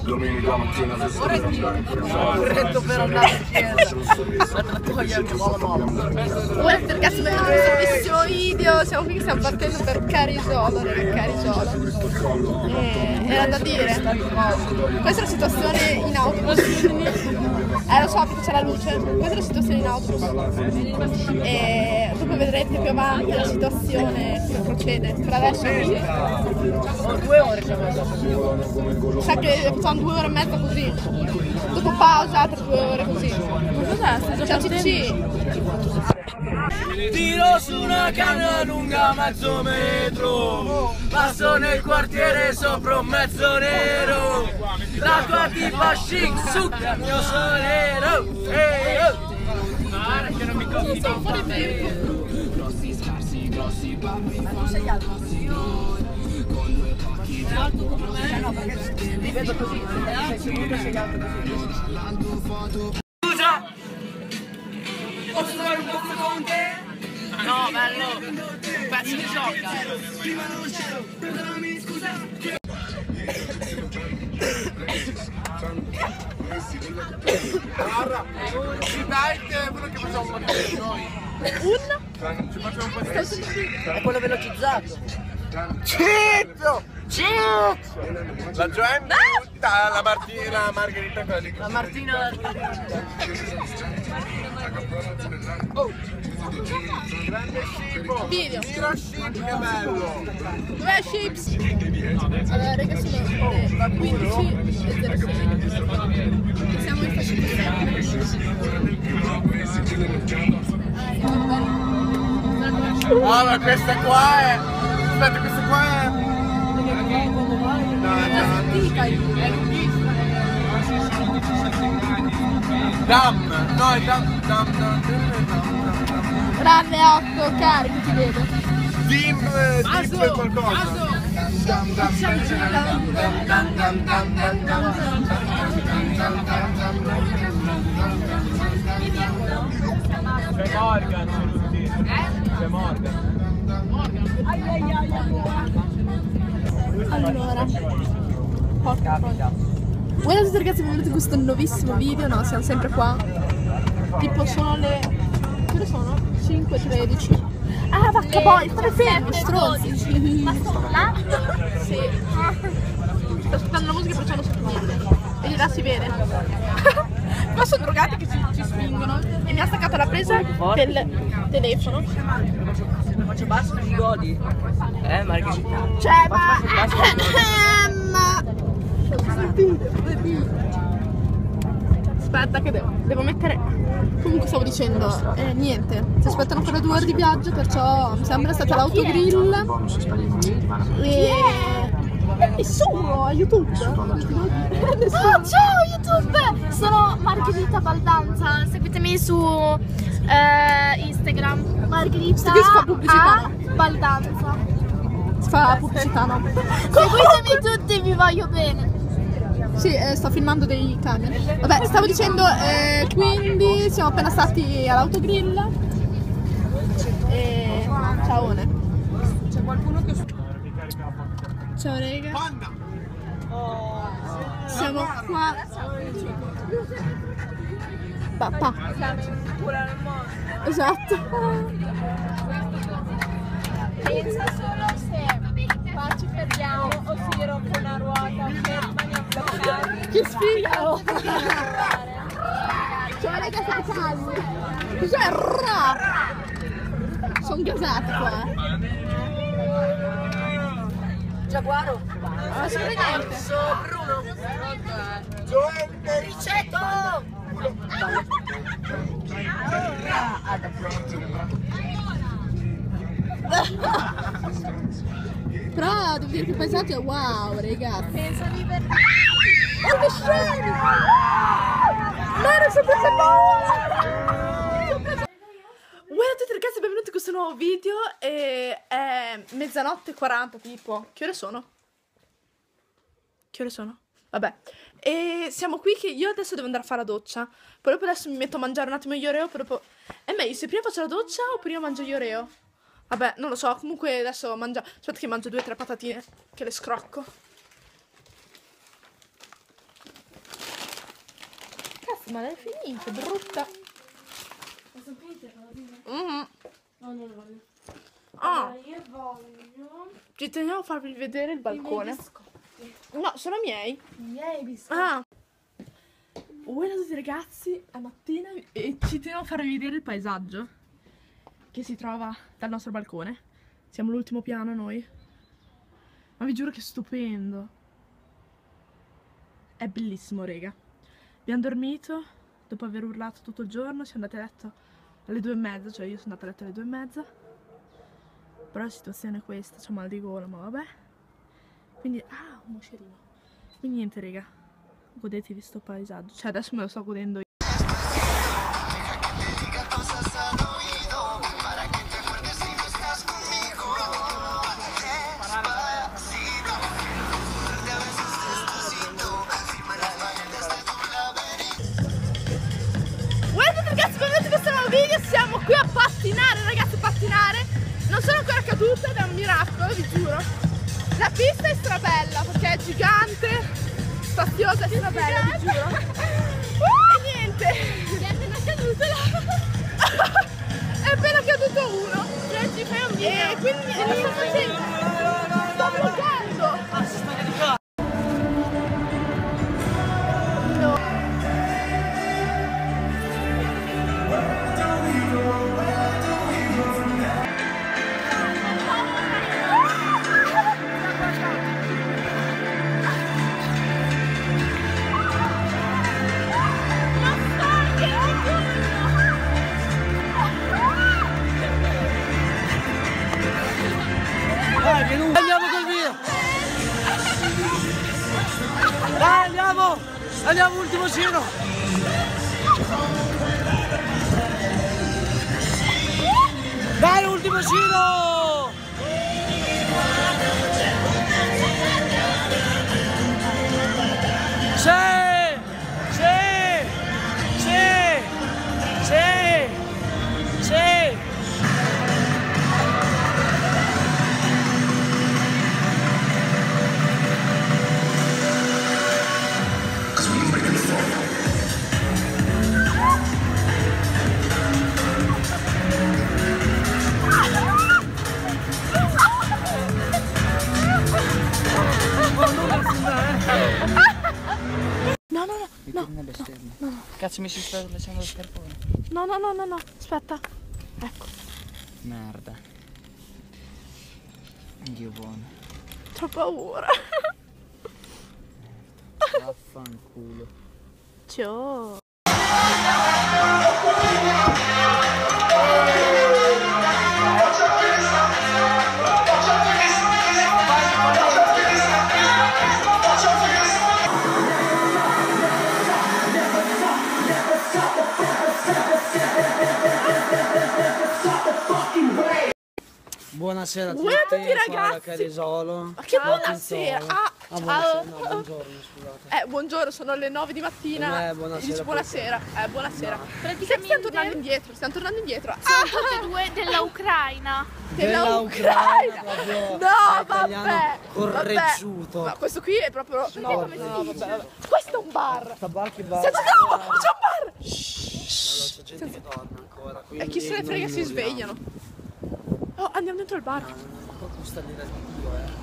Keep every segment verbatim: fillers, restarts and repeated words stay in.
Domenica mattina per corretto per andare in chiesa. Ora ragazzi, benvenuti in questo bellissimo video. Siamo qui che stiamo partendo per Carisolo, Carisolo. E era da dire. Questa è la situazione in autobus. Eh lo so perché c'è la luce. Questa è la situazione in autobus. E dopo vedrete più avanti la situazione come procede. Per adesso così. Sono due ore che abbiamo. Sa che facciamo due ore e mezza così. Dopo pausa, altre due ore così. Cos'è? Ciao Cicci. Tiro su una canna lunga mezzo metro, passo nel quartiere sopra un mezzo nero, la tua tipa chic succa il mio solero. Ehi oh! Guarda che non mi copri grossi scarsi, grossi pappi, ma tu sei alto con due occhi alto come me. No, perché ti vedo così, sei sicuro che sei alto così. Scusa! Posso fare un po' con te? No, bello! Un pezzo di gioca! Prima non c'ero, perdonami, scusa! Guarda! Ci dai il telefono che facciamo un po' di noi! Un? Ci facciamo un po' di... È quello velocizzato. Cizzo! Cizzo! La Joanna, la Martina, la Margherita, quella lì. La Martina. Oh! Grande scippo! Video. Mira scippo, che bello! Dov'è Chips? Allora raga, sono le quindici e zero sei. Siamo in fascia. Ah, ma questa qua è... Aspetta, questa qua è... No, è lunghissima. Dam! No, è dam, dam, dam, dam. Grande otto, carico, ti vedo. Dim, dim qualcosa. Dam, dam, dam, dam, dam, dam, dam, dam, dam, dam, c'è Morgan, c'è Morgan. Allora, porca porca. Buonasera a tutti ragazzi, benvenuti in questo nuovissimo video. No, siamo sempre qua. Tipo sono le... che ore sono? cinque e tredici. Ah, vacca poi, state fermi, stronzi. Ma sono là? Sì. Sto ascoltando la musica però c'hanno sottotitoli. E di là si vede. Qua sono drogati che ci, ci spingono. E mi ha staccato la presa del telefono. Se faccio basso ti godi. Eh, Margherita. Cioè, ma... Aspetta che devo, devo mettere... Comunque stavo dicendo, eh, niente, si aspettano ancora due ore di viaggio, perciò mi sembra stata l'autogrill. E... nessuno a YouTube. Oh, ciao YouTube! Sono Margherita Baldanza, seguitemi su eh, Instagram. Margherita Questo qui si fa pubblicità, A Baldanza. Si fa pubblicità, no? Seguitemi tutti, vi voglio bene. Sì, eh, sto filmando dei camion. Vabbè, stavo dicendo, eh, quindi siamo appena stati all'autogrill. E... ciaone. C'è qualcuno che... Ciao raga. Siamo qua. Papà. Esatto. Pensa solo se qua ci fermiamo o si rompe una ruota, fermani a bloccare. Che sfiga! Ciao raga, siamo calmi. Cos'è? Sono gasati qua. Giaguaro. Ma sono niente. Sono Bruno. Joanna, Ricetto. Però devo dire che il paesaggio è wow, ragazzi. Pensa di per... Oh, che scemi! Ma non so cosa Buonasera a tutti ragazzi, benvenuti in questo nuovo video. E è mezzanotte e quaranta tipo. Che ore sono? Che ore sono? Vabbè. E siamo qui che io adesso devo andare a fare la doccia. Poi dopo adesso mi metto a mangiare un attimo gli oreo. Poi dopo... è meglio se prima faccio la doccia o prima mangio gli oreo? Vabbè, non lo so, comunque adesso mangio... aspetta che mangio due o tre patatine, che le scrocco. Ma l'hai finita, brutta. Mm-hmm. No, non lo voglio. Ah, Io voglio ci teniamo a farvi vedere il balcone. No, sono miei. i miei biscotti. Ah. Buona a tutti ragazzi, è mattina e ci teniamo a farvi vedere il paesaggio che si trova dal nostro balcone. Siamo all'ultimo piano noi. Ma vi giuro che è stupendo. È bellissimo, raga. Abbiamo dormito, dopo aver urlato tutto il giorno, siamo andati a letto alle due e mezza, cioè io sono andata a letto alle due e mezza. Però la situazione è questa, c'ho mal di gola, ma vabbè. Quindi, ah, un moscerino. Quindi niente, raga, godetevi sto paesaggio. Cioè adesso me lo sto godendo io. Ragazzi, benvenuti in questo nuovo video, siamo qui a pattinare, ragazzi, pattinare. Non sono ancora caduta ed è un miracolo, vi giuro. La pista è strabella perché è gigante, spaziosa e strabella, vi giuro. Uh, e niente. È appena caduto là. È appena caduto uno. Ci fai un video. E quindi lo sto facendo. Sto vlogando. Andiamo col video! Dai, andiamo! Andiamo, ultimo giro! Dai, ultimo giro! Sì! Sì! Sì! Sì! Sì! No, no, no, no, no, no, no. Cazzo, mi si sta lasciando lo scarpone. No, no, no, no, no, aspetta. Ecco. Merda. Dio buono. C'ho paura. Vaffanculo. Ciao. Buonasera a tutti, Buonasera a tutti, qua da ragazzi. Carisolo. Ma che buonasera! Ah, Ah, ciao. buonasera, no, buongiorno, scusate. Eh, buongiorno, sono le nove di mattina. Eh, buonasera, E dici buonasera. Eh, buonasera. Praticamente Stiamo tornando indietro, stiamo tornando indietro. sono Ah, tutte e due della Ucraina. della Ucraina, Ucraina. proprio No, italiano vabbè. correggiuto. Vabbè. Ma questo qui è proprio. No, no, si vabbè, dice? vabbè. Questo è un bar. Sta bar che bar. Senti, no, c'è un bar. Allora, c'è gente che dorme ancora. E chi se ne quindi frega non si urliamo. svegliano. Oh, andiamo dentro il bar. No, no, no, qua costa lì da Dio, eh.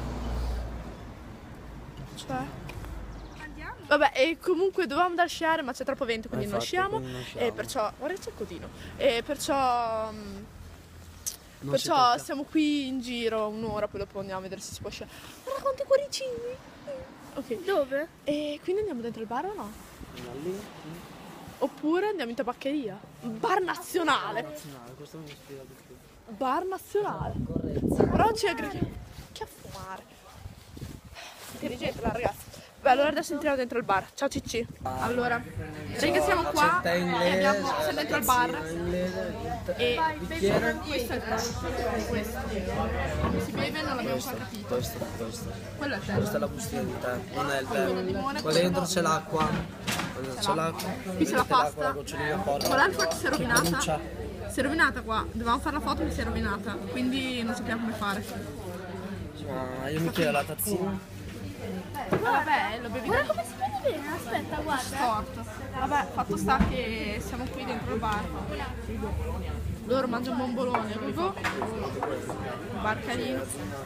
Cioè. Vabbè, e comunque dovevamo andare a sciare, ma c'è troppo vento, quindi Eh, non infatti, sciamo. quindi non sciamo. E perciò. Guarda c'è il codino. E perciò. mm, Non si perciò tocca. siamo qui in giro un'ora, poi dopo andiamo a vedere se si può sciare. Guarda quanti cuoricini! Ok. Dove? E quindi andiamo dentro il bar o no? Da lì? Oppure andiamo in tabaccheria? Bar nazionale! Nazionale, questo non mi spiega di più. Bar nazionale! Correzza. Però ci aggreghiamo. Che a fumare! Intelligente la ragazza. Beh, allora adesso entriamo dentro il bar. Ciao Cicci. Allora, perché siamo qua Accetta e inglese, abbiamo, siamo dentro il bar inglese, e bicchiere. questo è il bar. Questo. Come si beve non l'abbiamo ancora capito. Questo, questo. Quello è il tè. Questa è la bustina di tè, non è il Quello di tè. limone, Qua dentro c'è l'acqua. Qua dentro c'è l'acqua. Qui c'è la pasta. La gocciolina porca. Qual è il fatto che si è rovinata? brucia. Si è rovinata qua. Dovevamo fare la foto e mi si è rovinata. Quindi non sappiamo come fare. Ma io mi chiedo la tazzina. Vabbè, lo bevi da Guarda come si vede bene, aspetta, guarda. fatto. Vabbè, fatto sta che siamo qui dentro il bar. Loro mangiano bombolone, Ugo. Bar carino.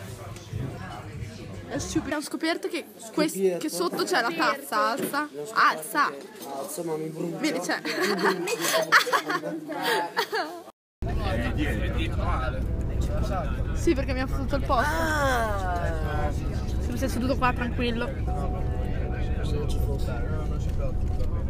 Abbiamo scoperto che, quest- che sotto c'è la tazza, alza. Alza! Alza, ma mi brucia. Vedi, c'è. Sì, perché mi ha fottuto il posto. Se mi sei seduto qua tranquillo. Se non ci fosse.